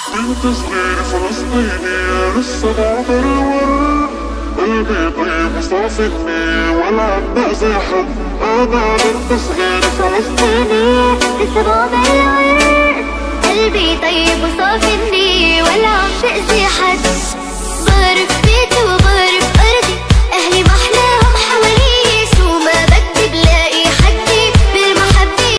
بنت صغيرة فلسطينية لسه بعمر الورد، قلبي طيب وصافي ولا عم بأذي حد. أنا بنت صغيرة فلسطينية لسه بعمر الورد، قلبي طيب وصافي ولا عم بأذي حد.